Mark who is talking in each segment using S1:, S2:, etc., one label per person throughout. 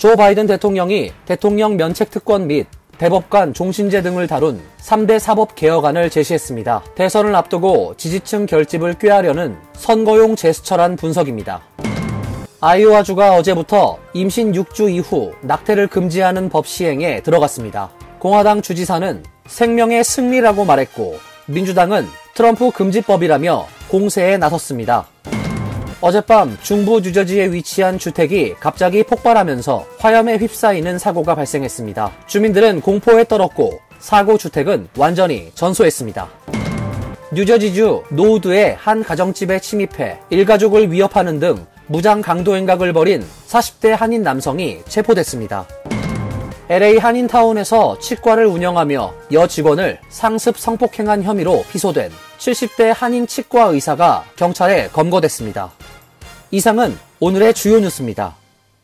S1: 조 바이든 대통령이 대통령 면책 특권 및 대법관 종신제 등을 다룬 3대 사법 개혁안을 제시했습니다. 대선을 앞두고 지지층 결집을 꾀하려는 선거용 제스처란 분석입니다. 아이오와주가 어제부터 임신 6주 이후 낙태를 금지하는 법 시행에 들어갔습니다. 공화당 주지사는 생명의 승리라고 말했고 민주당은 트럼프 금지법이라며 공세에 나섰습니다. 어젯밤 중부 뉴저지에 위치한 주택이 갑자기 폭발하면서 화염에 휩싸이는 사고가 발생했습니다. 주민들은 공포에 떨었고 사고 주택은 완전히 전소했습니다. 뉴저지주 노우드의 한 가정집에 침입해 일가족을 위협하는 등 무장 강도 행각을 벌인 40대 한인 남성이 체포됐습니다. LA 한인타운에서 치과를 운영하며 여직원을 상습 성폭행한 혐의로 기소된 70대 한인 치과 의사가 경찰에 검거됐습니다. 이상은 오늘의 주요 뉴스입니다.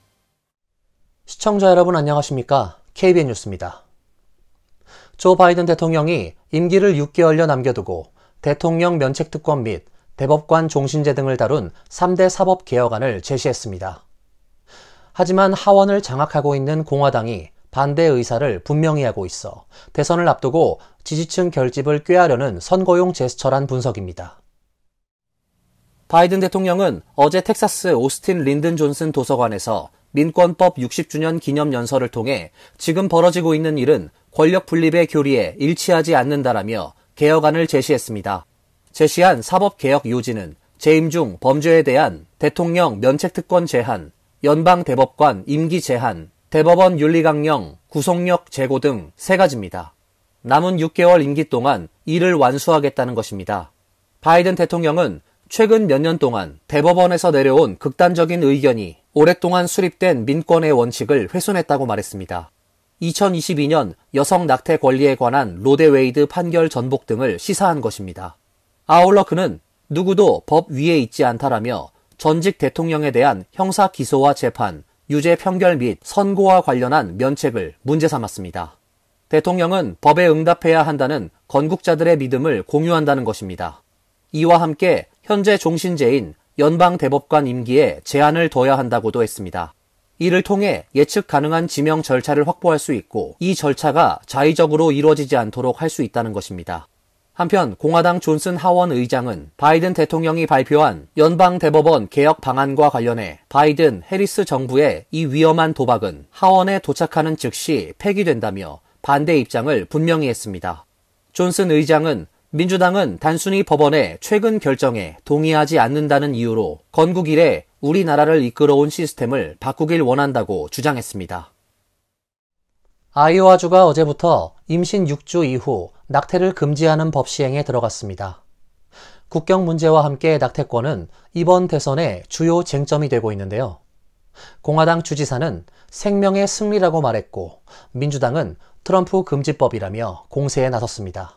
S1: 시청자 여러분 안녕하십니까? KBN 뉴스입니다. 조 바이든 대통령이 임기를 6개월여 남겨두고 대통령 면책특권 및 대법관 종신제 등을 다룬 3대 사법 개혁안을 제시했습니다. 하지만 하원을 장악하고 있는 공화당이 반대 의사를 분명히 하고 있어 대선을 앞두고 지지층 결집을 꾀하려는 선거용 제스처란 분석입니다. 바이든 대통령은 어제 텍사스 오스틴 린든 존슨 도서관에서 민권법 60주년 기념연설을 통해 지금 벌어지고 있는 일은 권력 분립의 교리에 일치하지 않는다라며 개혁안을 제시했습니다. 제시한 사법개혁 요지는 재임 중 범죄에 대한 대통령 면책특권 제한, 연방대법관 임기 제한, 대법원 윤리강령, 구속력 제고 등 3가지입니다. 남은 6개월 임기 동안 이를 완수하겠다는 것입니다. 바이든 대통령은 최근 몇 년 동안 대법원에서 내려온 극단적인 의견이 오랫동안 수립된 민권의 원칙을 훼손했다고 말했습니다. 2022년 여성 낙태 권리에 관한 로데 웨이드 판결 전복 등을 시사한 것입니다. 아울러 그는 누구도 법 위에 있지 않다라며 전직 대통령에 대한 형사 기소와 재판, 유죄 판결 및 선고와 관련한 면책을 문제 삼았습니다. 대통령은 법에 응답해야 한다는 건국자들의 믿음을 공유한다는 것입니다. 이와 함께 현재 종신제인 연방대법관 임기에 제한을 둬야 한다고도 했습니다. 이를 통해 예측 가능한 지명 절차를 확보할 수 있고 이 절차가 자의적으로 이루어지지 않도록 할 수 있다는 것입니다. 한편 공화당 존슨 하원 의장은 바이든 대통령이 발표한 연방대법원 개혁 방안과 관련해 바이든, 해리스 정부의 이 위험한 도박은 하원에 도착하는 즉시 폐기된다며 반대 입장을 분명히 했습니다. 존슨 의장은 민주당은 단순히 법원의 최근 결정에 동의하지 않는다는 이유로 건국 이래 우리나라를 이끌어온 시스템을 바꾸길 원한다고 주장했습니다. 아이오와주가 어제부터 임신 6주 이후 낙태를 금지하는 법 시행에 들어갔습니다. 국경 문제와 함께 낙태권은 이번 대선의 주요 쟁점이 되고 있는데요. 공화당 주지사는 생명의 승리라고 말했고 민주당은 트럼프 금지법이라며 공세에 나섰습니다.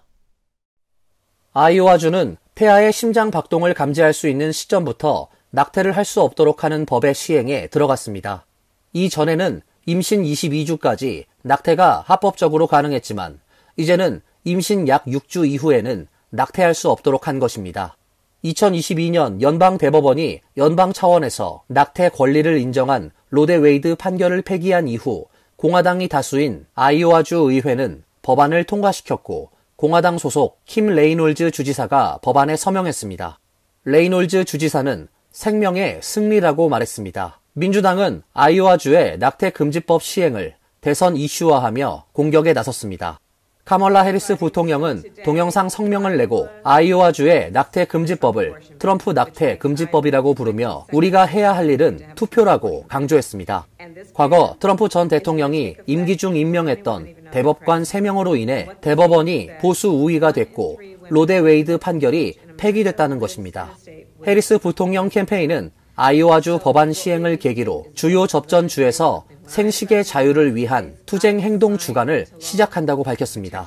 S1: 아이오와주는 폐하의 심장 박동을 감지할 수 있는 시점부터 낙태를 할 수 없도록 하는 법의 시행에 들어갔습니다. 이전에는 임신 22주까지 낙태가 합법적으로 가능했지만 이제는 임신 약 6주 이후에는 낙태할 수 없도록 한 것입니다. 2022년 연방대법원이 연방 차원에서 낙태 권리를 인정한 로데 웨이드 판결을 폐기한 이후 공화당이 다수인 아이오와주 의회는 법안을 통과시켰고 공화당 소속 킴 레이놀즈 주지사가 법안에 서명했습니다. 레이놀즈 주지사는 생명의 승리라고 말했습니다. 민주당은 아이오와주의 낙태 금지법 시행을 대선 이슈화하며 공격에 나섰습니다. 카멀라 해리스 부통령은 동영상 성명을 내고 아이오와주의 낙태 금지법을 트럼프 낙태 금지법이라고 부르며 우리가 해야 할 일은 투표라고 강조했습니다. 과거 트럼프 전 대통령이 임기 중 임명했던 대법관 3명으로 인해 대법원이 보수 우위가 됐고 로데 웨이드 판결이 폐기됐다는 것입니다. 해리스 부통령 캠페인은 아이오와주 법안 시행을 계기로 주요 접전주에서 생식의 자유를 위한 투쟁 행동 주간을 시작한다고 밝혔습니다.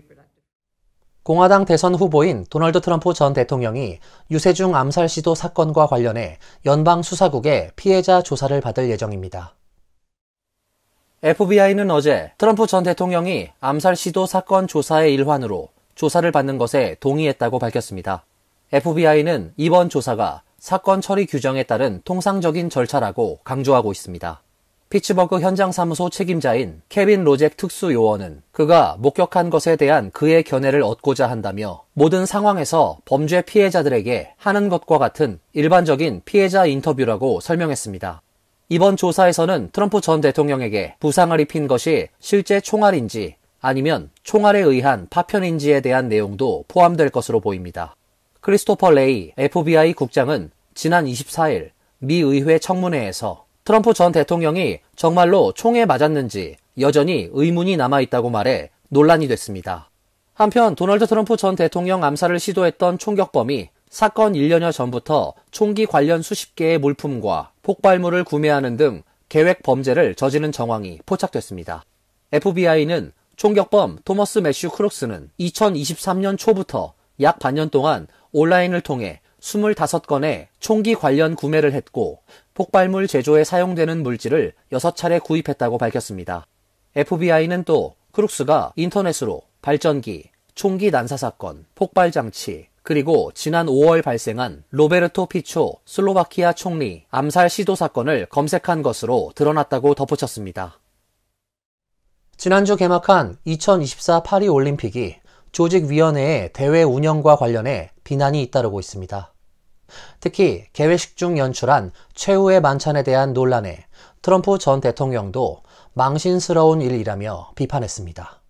S1: 공화당 대선 후보인 도널드 트럼프 전 대통령이 유세중 암살 시도 사건과 관련해 연방수사국의 피해자 조사를 받을 예정입니다. FBI는 어제 트럼프 전 대통령이 암살 시도 사건 조사의 일환으로 조사를 받는 것에 동의했다고 밝혔습니다. FBI는 이번 조사가 사건 처리 규정에 따른 통상적인 절차라고 강조하고 있습니다. 피츠버그 현장사무소 책임자인 케빈 로잭 특수요원은 그가 목격한 것에 대한 그의 견해를 얻고자 한다며 모든 상황에서 범죄 피해자들에게 하는 것과 같은 일반적인 피해자 인터뷰라고 설명했습니다. 이번 조사에서는 트럼프 전 대통령에게 부상을 입힌 것이 실제 총알인지 아니면 총알에 의한 파편인지에 대한 내용도 포함될 것으로 보입니다. 크리스토퍼 레이 FBI 국장은 지난 24일 미 의회 청문회에서 트럼프 전 대통령이 정말로 총에 맞았는지 여전히 의문이 남아있다고 말해 논란이 됐습니다. 한편 도널드 트럼프 전 대통령 암살을 시도했던 총격범이 사건 1년여 전부터 총기 관련 수십 개의 물품과 폭발물을 구매하는 등 계획 범죄를 저지른 정황이 포착됐습니다. FBI는 총격범 토머스 매슈 크룩스는 2023년 초부터 약 반년 동안 온라인을 통해 25건의 총기 관련 구매를 했고 폭발물 제조에 사용되는 물질을 6차례 구입했다고 밝혔습니다. FBI는 또 크룩스가 인터넷으로 발전기, 총기 난사 사건, 폭발 장치, 그리고 지난 5월 발생한 로베르토 피초 슬로바키아 총리 암살 시도 사건을 검색한 것으로 드러났다고 덧붙였습니다. 지난주 개막한 2024 파리 올림픽이 조직위원회의 대회 운영과 관련해 비난이 잇따르고 있습니다. 특히 개회식 중 연출한 최후의 만찬에 대한 논란에 트럼프 전 대통령도 망신스러운 일이라며 비판했습니다.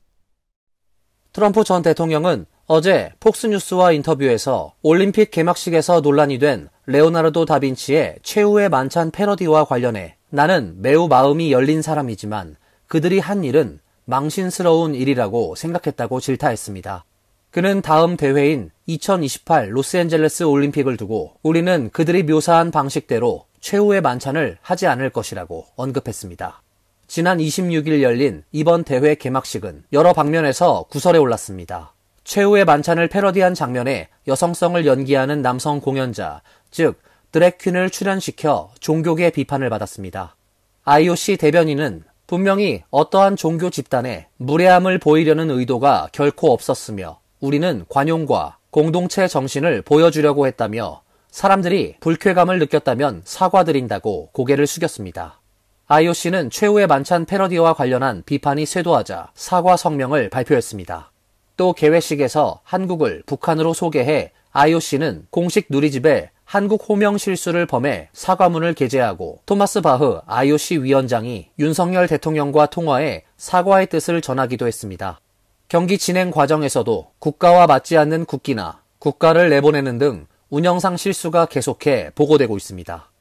S1: 트럼프 전 대통령은 어제 폭스뉴스와 인터뷰에서 올림픽 개막식에서 논란이 된 레오나르도 다빈치의 최후의 만찬 패러디와 관련해 나는 매우 마음이 열린 사람이지만 그들이 한 일은 망신스러운 일이라고 생각했다고 질타했습니다. 그는 다음 대회인 2028 로스앤젤레스 올림픽을 두고 우리는 그들이 묘사한 방식대로 최후의 만찬을 하지 않을 것이라고 언급했습니다. 지난 26일 열린 이번 대회 개막식은 여러 방면에서 구설에 올랐습니다. 최후의 만찬을 패러디한 장면에 여성성을 연기하는 남성 공연자, 즉 드래퀸을 출연시켜 종교계 비판을 받았습니다. IOC 대변인은 분명히 어떠한 종교 집단에 무례함을 보이려는 의도가 결코 없었으며 우리는 관용과 공동체 정신을 보여주려고 했다며 사람들이 불쾌감을 느꼈다면 사과드린다고 고개를 숙였습니다. IOC는 최후의 만찬 패러디와 관련한 비판이 쇄도하자 사과 성명을 발표했습니다. 또 개회식에서 한국을 북한으로 소개해 IOC는 공식 누리집에 한국 호명 실수를 범해 사과문을 게재하고 토마스 바흐 IOC 위원장이 윤석열 대통령과 통화해 사과의 뜻을 전하기도 했습니다. 경기 진행 과정에서도 국가와 맞지 않는 국기나 국가를 내보내는 등 운영상 실수가 계속해 보고되고 있습니다.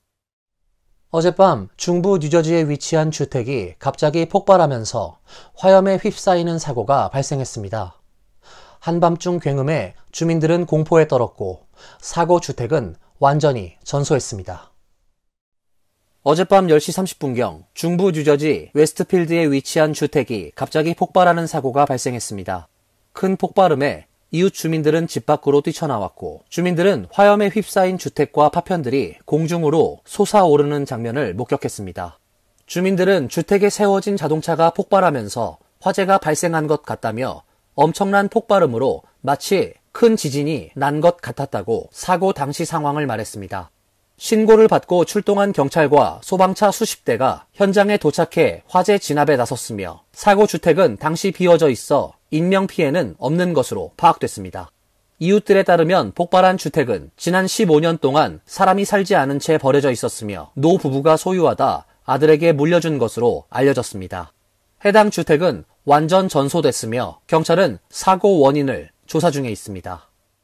S1: 어젯밤 중부 뉴저지에 위치한 주택이 갑자기 폭발하면서 화염에 휩싸이는 사고가 발생했습니다. 한밤중 굉음에 주민들은 공포에 떨었고 사고 주택은 완전히 전소했습니다. 어젯밤 10시 30분경 중부 뉴저지 웨스트필드에 위치한 주택이 갑자기 폭발하는 사고가 발생했습니다. 큰 폭발음에 이웃 주민들은 집 밖으로 뛰쳐나왔고 주민들은 화염에 휩싸인 주택과 파편들이 공중으로 솟아오르는 장면을 목격했습니다. 주민들은 주택에 세워진 자동차가 폭발하면서 화재가 발생한 것 같다며 엄청난 폭발음으로 마치 큰 지진이 난 것 같았다고 사고 당시 상황을 말했습니다. 신고를 받고 출동한 경찰과 소방차 수십 대가 현장에 도착해 화재 진압에 나섰으며 사고 주택은 당시 비어져 있어 인명피해는 없는 것으로 파악됐습니다. 이웃들에 따르면 폭발한 주택은 지난 15년 동안 사람이 살지 않은 채 버려져 있었으며 노 부부가 소유하다 아들에게 물려준 것으로 알려졌습니다. 해당 주택은 완전 전소됐으며 경찰은 사고 원인을 조사 중에 있습니다.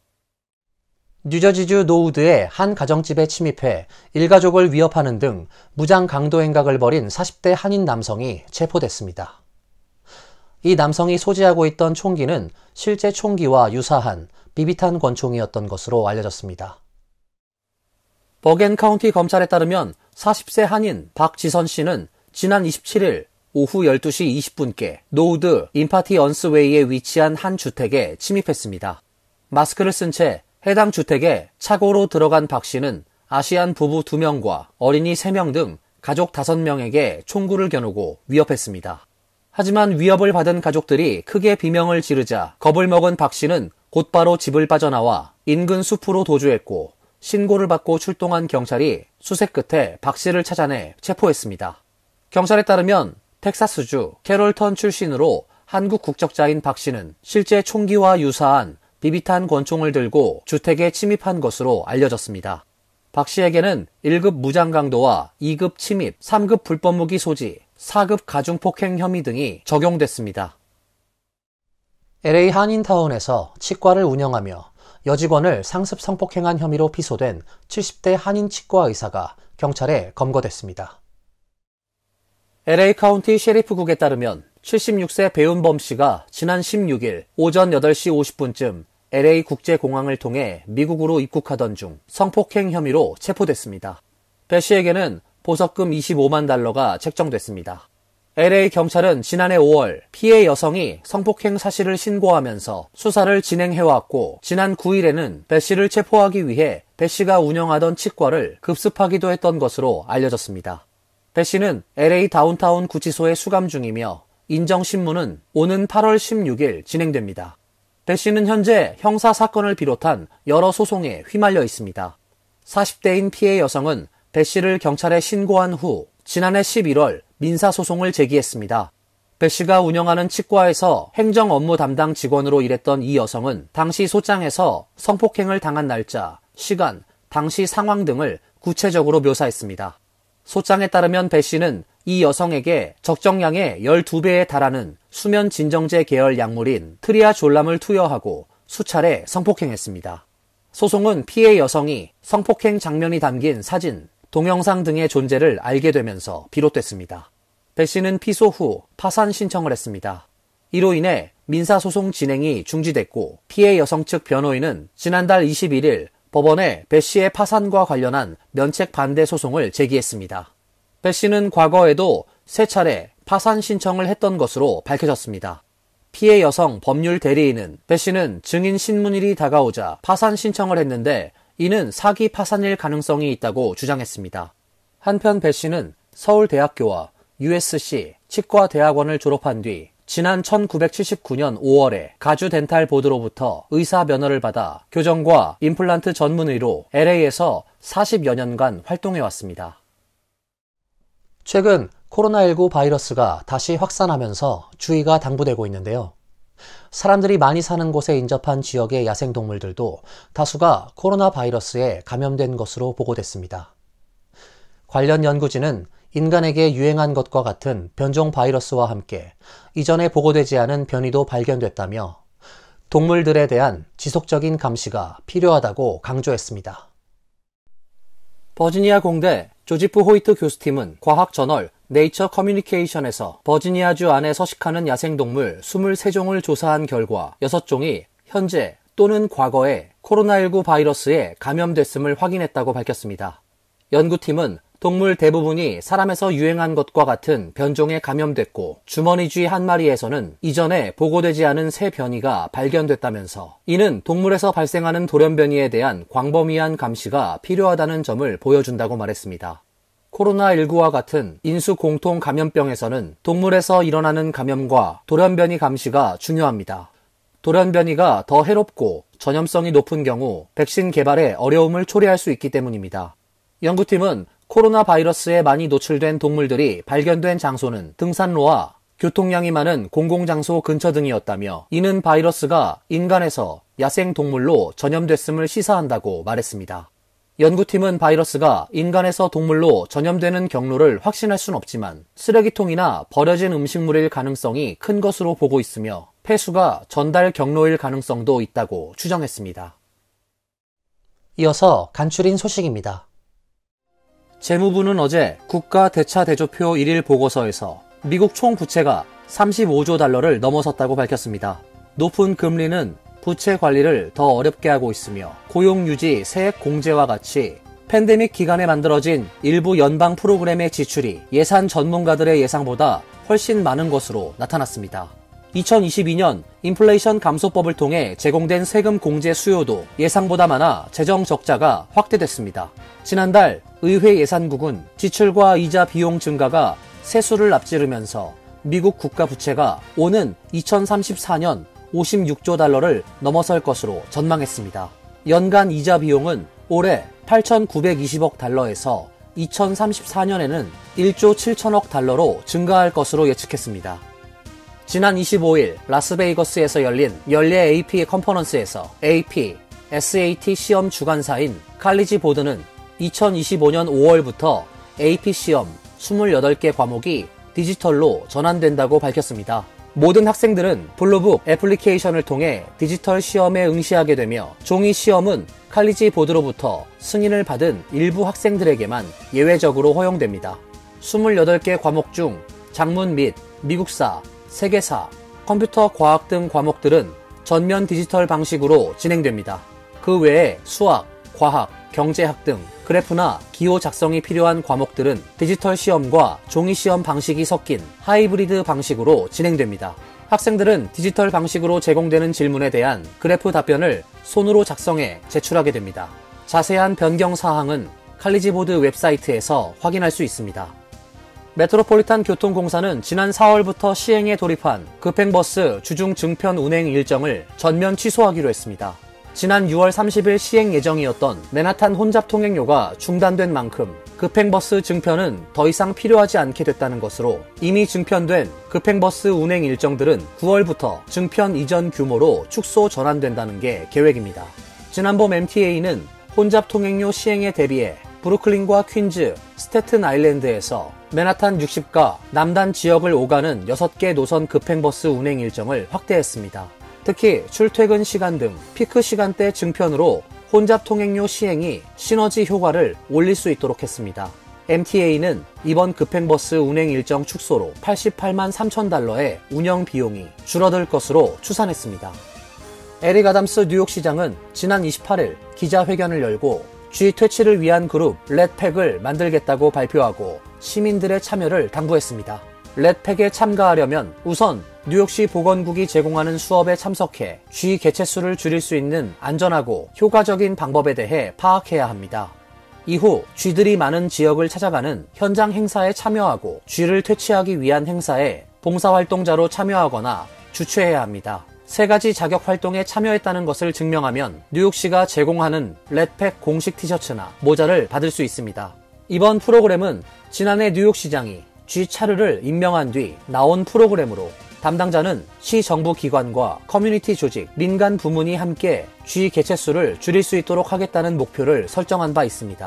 S1: 뉴저지주 노우드의 한 가정집에 침입해 일가족을 위협하는 등 무장 강도 행각을 벌인 40대 한인 남성이 체포됐습니다. 이 남성이 소지하고 있던 총기는 실제 총기와 유사한 비비탄 권총이었던 것으로 알려졌습니다. 버겐 카운티 검찰에 따르면 40세 한인 박지선 씨는 지난 27일 오후 12시 20분께 노우드 인파티 언스웨이에 위치한 한 주택에 침입했습니다. 마스크를 쓴 채 해당 주택에 차고로 들어간 박 씨는 아시안 부부 2명과 어린이 3명 등 가족 5명에게 총구를 겨누고 위협했습니다. 하지만 위협을 받은 가족들이 크게 비명을 지르자 겁을 먹은 박 씨는 곧바로 집을 빠져나와 인근 숲으로 도주했고 신고를 받고 출동한 경찰이 수색 끝에 박 씨를 찾아내 체포했습니다. 경찰에 따르면 텍사스주 캐롤턴 출신으로 한국 국적자인 박 씨는 실제 총기와 유사한 비비탄 권총을 들고 주택에 침입한 것으로 알려졌습니다. 박 씨에게는 1급 무장강도와 2급 침입, 3급 불법무기 소지, 4급 가중폭행 혐의 등이 적용됐습니다.
S2: LA 한인타운에서 치과를 운영하며 여직원을 상습 성폭행한 혐의로 피소된 70대 한인 치과 의사가 경찰에 검거됐습니다.
S1: LA 카운티 셰리프국에 따르면 76세 배운범 씨가 지난 16일 오전 8시 50분쯤 LA 국제공항을 통해 미국으로 입국하던 중 성폭행 혐의로 체포됐습니다. 배 씨에게는 보석금 25만 달러가 책정됐습니다. LA 경찰은 지난해 5월 피해 여성이 성폭행 사실을 신고하면서 수사를 진행해왔고 지난 9일에는 배 씨를 체포하기 위해 배 씨가 운영하던 치과를 급습하기도 했던 것으로 알려졌습니다. 배 씨는 LA 다운타운 구치소에 수감 중이며 인정신문은 오는 8월 16일 진행됩니다. 배 씨는 현재 형사사건을 비롯한 여러 소송에 휘말려 있습니다. 40대인 피해 여성은 배 씨를 경찰에 신고한 후 지난해 11월 민사소송을 제기했습니다. 배 씨가 운영하는 치과에서 행정 업무 담당 직원으로 일했던 이 여성은 당시 소장에서 성폭행을 당한 날짜, 시간, 당시 상황 등을 구체적으로 묘사했습니다. 소장에 따르면 배 씨는 이 여성에게 적정량의 12배에 달하는 수면 진정제 계열 약물인 트리아졸람을 투여하고 수차례 성폭행했습니다. 소송은 피해 여성이 성폭행 장면이 담긴 사진, 동영상 등의 존재를 알게 되면서 비롯됐습니다. 배 씨는 피소 후 파산 신청을 했습니다. 이로 인해 민사소송 진행이 중지됐고 피해 여성 측 변호인은 지난달 21일 법원에 배 씨의 파산과 관련한 면책 반대 소송을 제기했습니다. 배 씨는 과거에도 3차례 파산 신청을 했던 것으로 밝혀졌습니다. 피해 여성 법률 대리인은 배 씨는 증인 신문일이 다가오자 파산 신청을 했는데 이는 사기 파산일 가능성이 있다고 주장했습니다. 한편 배 씨는 서울대학교와 USC 치과대학원을 졸업한 뒤 지난 1979년 5월에 가주 덴탈 보드로부터 의사 면허를 받아 교정과 임플란트 전문의로 LA에서 40여 년간 활동해왔습니다.
S2: 최근 코로나19 바이러스가 다시 확산하면서 주의가 당부되고 있는데요. 사람들이 많이 사는 곳에 인접한 지역의 야생동물들도 다수가 코로나 바이러스에 감염된 것으로 보고됐습니다. 관련 연구진은 인간에게 유행한 것과 같은 변종 바이러스와 함께 이전에 보고되지 않은 변이도 발견됐다며 동물들에 대한 지속적인 감시가 필요하다고 강조했습니다.
S1: 버지니아 공대 조지프 호이트 교수팀은 과학 저널 네이처 커뮤니케이션에서 버지니아주 안에 서식하는 야생동물 23종을 조사한 결과 6종이 현재 또는 과거에 코로나19 바이러스에 감염됐음을 확인했다고 밝혔습니다. 연구팀은 동물 대부분이 사람에서 유행한 것과 같은 변종에 감염됐고 주머니쥐 한 마리에서는 이전에 보고되지 않은 새 변이가 발견됐다면서 이는 동물에서 발생하는 돌연변이에 대한 광범위한 감시가 필요하다는 점을 보여준다고 말했습니다. 코로나19와 같은 인수 공통 감염병에서는 동물에서 일어나는 감염과 돌연변이 감시가 중요합니다. 돌연변이가 더 해롭고 전염성이 높은 경우 백신 개발에 어려움을 초래할 수 있기 때문입니다. 연구팀은 코로나 바이러스에 많이 노출된 동물들이 발견된 장소는 등산로와 교통량이 많은 공공장소 근처 등이었다며 이는 바이러스가 인간에서 야생동물로 전염됐음을 시사한다고 말했습니다. 연구팀은 바이러스가 인간에서 동물로 전염되는 경로를 확신할 순 없지만 쓰레기통이나 버려진 음식물일 가능성이 큰 것으로 보고 있으며 폐수가 전달 경로일 가능성도 있다고 추정했습니다.
S2: 이어서 간추린 소식입니다.
S1: 재무부는 어제 국가대차대조표 1일 보고서에서 미국 총 부채가 35조 달러를 넘어섰다고 밝혔습니다. 높은 금리는 부채 관리를 더 어렵게 하고 있으며 고용 유지, 세액 공제와 같이 팬데믹 기간에 만들어진 일부 연방 프로그램의 지출이 예산 전문가들의 예상보다 훨씬 많은 것으로 나타났습니다. 2022년 인플레이션 감소법을 통해 제공된 세금 공제 수요도 예상보다 많아 재정 적자가 확대됐습니다. 지난달 의회 예산국은 지출과 이자 비용 증가가 세수를 앞지르면서 미국 국가 부채가 오는 2034년 56조 달러를 넘어설 것으로 전망했습니다. 연간 이자 비용은 올해 8,920억 달러에서 2034년에는 1조 7천억 달러로 증가할 것으로 예측했습니다. 지난 25일 라스베이거스에서 열린 연례 AP 컨퍼런스에서 AP, SAT 시험 주관사인 칼리지 보드는 2025년 5월부터 AP 시험 28개 과목이 디지털로 전환된다고 밝혔습니다. 모든 학생들은 블루북 애플리케이션을 통해 디지털 시험에 응시하게 되며 종이 시험은 칼리지 보드로부터 승인을 받은 일부 학생들에게만 예외적으로 허용됩니다. 28개 과목 중 작문 및 미국사, 세계사, 컴퓨터 과학 등 과목들은 전면 디지털 방식으로 진행됩니다. 그 외에 수학, 과학, 경제학 등 그래프나 기호 작성이 필요한 과목들은 디지털 시험과 종이 시험 방식이 섞인 하이브리드 방식으로 진행됩니다. 학생들은 디지털 방식으로 제공되는 질문에 대한 그래프 답변을 손으로 작성해 제출하게 됩니다. 자세한 변경 사항은 칼리지보드 웹사이트에서 확인할 수 있습니다. 메트로폴리탄 교통공사는 지난 4월부터 시행에 돌입한 급행버스 주중 증편 운행 일정을 전면 취소하기로 했습니다. 지난 6월 30일 시행 예정이었던 맨하탄 혼잡 통행료가 중단된 만큼 급행버스 증편은 더 이상 필요하지 않게 됐다는 것으로 이미 증편된 급행버스 운행 일정들은 9월부터 증편 이전 규모로 축소 전환된다는 게 계획입니다. 지난 봄 MTA는 혼잡 통행료 시행에 대비해 브루클린과 퀸즈, 스태튼 아일랜드에서 맨하탄 60가 남단 지역을 오가는 6개 노선 급행버스 운행 일정을 확대했습니다. 특히 출퇴근 시간 등 피크 시간대 증편으로 혼잡 통행료 시행이 시너지 효과를 올릴 수 있도록 했습니다. MTA는 이번 급행버스 운행 일정 축소로 88만 3천 달러의 운영 비용이 줄어들 것으로 추산했습니다. 에릭 아담스 뉴욕시장은 지난 28일 기자회견을 열고 쥐 퇴치를 위한 그룹 렛팩을 만들겠다고 발표하고 시민들의 참여를 당부했습니다. 렛팩에 참가하려면 우선 뉴욕시 보건국이 제공하는 수업에 참석해 쥐 개체수를 줄일 수 있는 안전하고 효과적인 방법에 대해 파악해야 합니다. 이후 쥐들이 많은 지역을 찾아가는 현장 행사에 참여하고 쥐를 퇴치하기 위한 행사에 봉사활동자로 참여하거나 주최해야 합니다. 3가지 자격 활동에 참여했다는 것을 증명하면 뉴욕시가 제공하는 렛팩 공식 티셔츠나 모자를 받을 수 있습니다. 이번 프로그램은 지난해 뉴욕시장이 쥐 차르를 임명한 뒤 나온 프로그램으로 담당자는 시 정부 기관과 커뮤니티 조직, 민간 부문이 함께 쥐 개체수를 줄일 수 있도록 하겠다는 목표를 설정한 바 있습니다.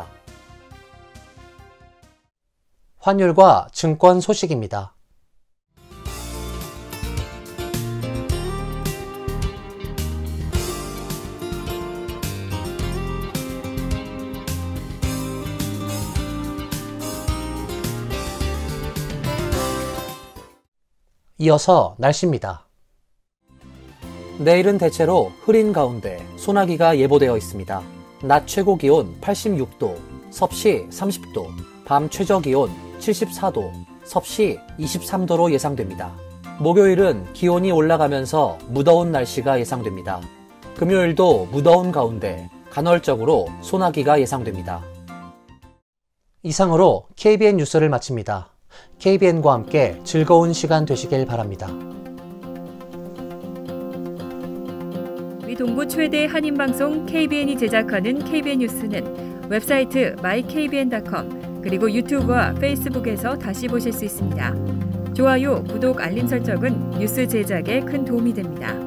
S2: 환율과 증권 소식입니다. 이어서 날씨입니다.
S1: 내일은 대체로 흐린 가운데 소나기가 예보되어 있습니다. 낮 최고 기온 86도, 섭씨 30도, 밤 최저 기온 74도, 섭씨 23도로 예상됩니다. 목요일은 기온이 올라가면서 무더운 날씨가 예상됩니다. 금요일도 무더운 가운데 간헐적으로 소나기가 예상됩니다.
S2: 이상으로 KBN 뉴스를 마칩니다. KBN과 함께 즐거운 시간 되시길 바랍니다.
S3: 동부 최대 한인방송 KBN이 제작하는 KBN 뉴스는 웹사이트 mykbn.com 그리고 유튜브와 페이스북에서 다시 보실 수 있습니다. 좋아요, 구독, 알림 설정은 뉴스 제작에 큰 도움이 됩니다.